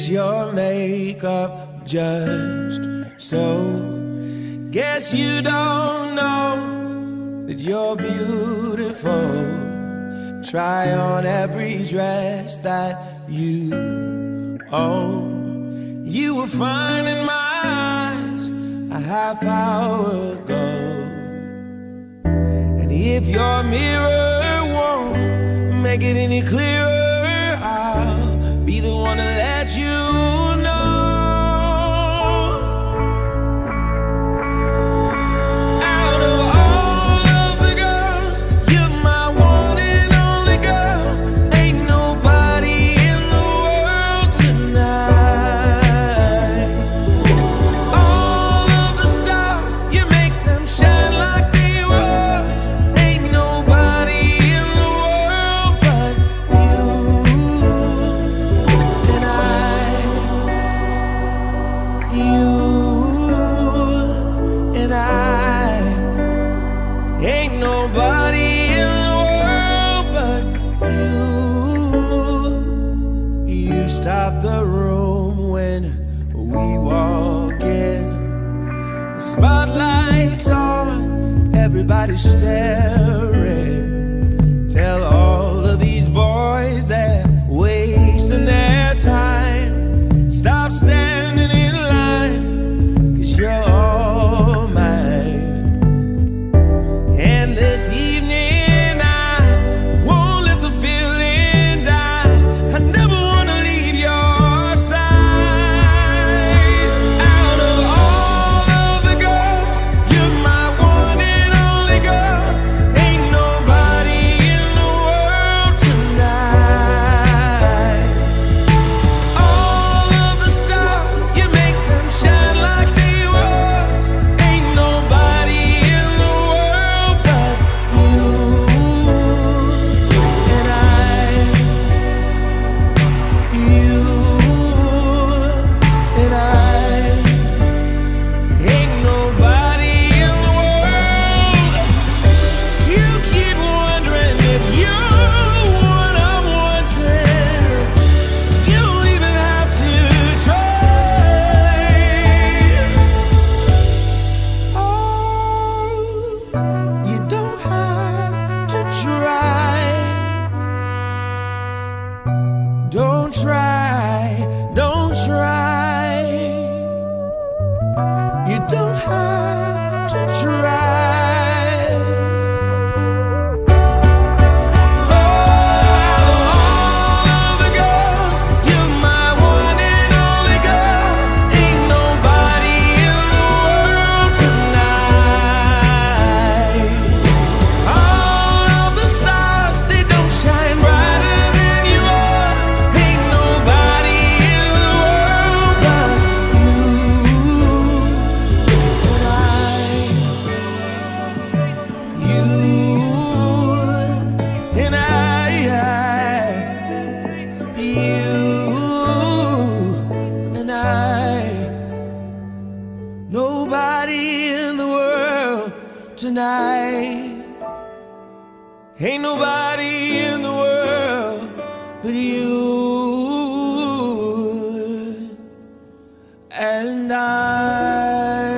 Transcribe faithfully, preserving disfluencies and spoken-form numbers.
fix your makeup just so. Guess you don't know that you're beautiful. Try on every dress that you own. You were fine in my eyes a half hour ago. And if your mirror won't make it any clearer, I'll be the one to let you know. Out of all of the girls, you're my one and only girl. Ain't nobody in the world tonight. All of the stars, you make them shine like they were. Ain't nobody in the world but you and I. You and I. Ain't nobody in the world but you. You stop the room when we walk in. The spotlight's on, everybody's staring. Tell all of these boys that wasting their time, stop standing in line, 'cause you're all mine. And this evening I won't let the feeling die. I never wanna leave your side. Out of all of the girls, you're my one and only girl. Ain't nobody in the world tonight. All of the stars, you make them shine like they were. Ain't nobody in the world but you and I. You and I. Ain't nobody in the world. You keep wondering if you're what I'm wanting. You don't even have to try. Oh, you don't have to try. Don't try, don't try. You don't have to try. Out of all of the girls, you're my one and only girl. Ain't nobody in the world tonight. All of the stars, they don't shine brighter than you are. Ain't nobody in the world but you and I. You and I. You and I. Nobody in the world tonight. Ain't nobody in the world but you and I.